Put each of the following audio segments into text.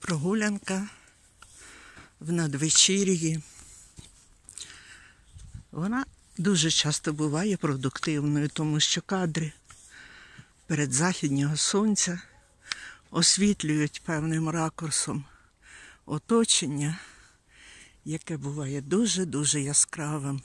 Прогулянка в надвечір'ї. Вона дуже часто буває продуктивною, тому що кадри передзахіднього сонця освітлюють певним ракурсом оточення, яке буває дуже-дуже яскравим.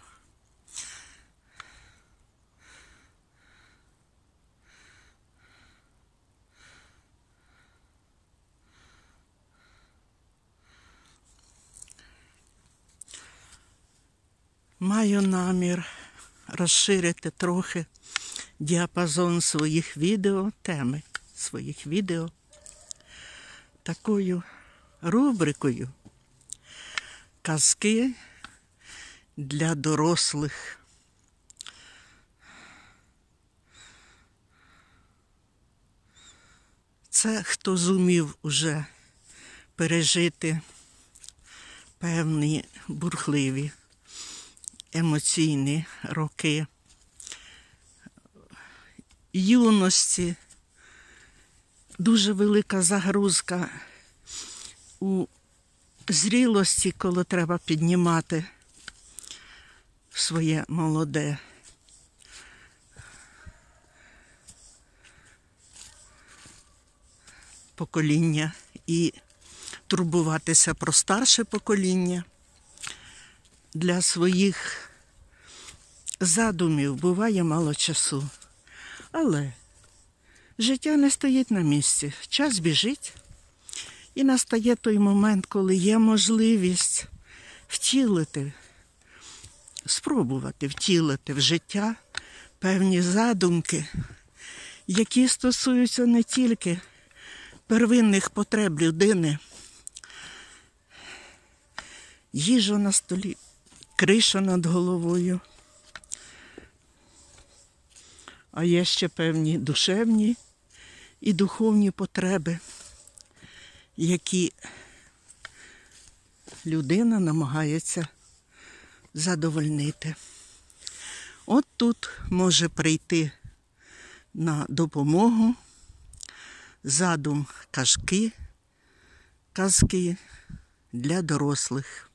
Маю намір розширити трохи діапазон своїх відео, теми своїх відео, такою рубрикою «Казки для дорослих». Це хто зумів уже пережити певні бурхливі емоційні роки юності, дуже велика загрузка у зрілості, коли треба піднімати своє молоде покоління і турбуватися про старше покоління. Для своїх задумів буває мало часу. Але життя не стоїть на місці. Час біжить. І настає той момент, коли є можливість втілити, спробувати втілити в життя певні задумки, які стосуються не тільки первинних потреб людини, їжа на столі, криша над головою, а є ще певні душевні і духовні потреби, які людина намагається задовольнити. От тут може прийти на допомогу задум казки для дорослих.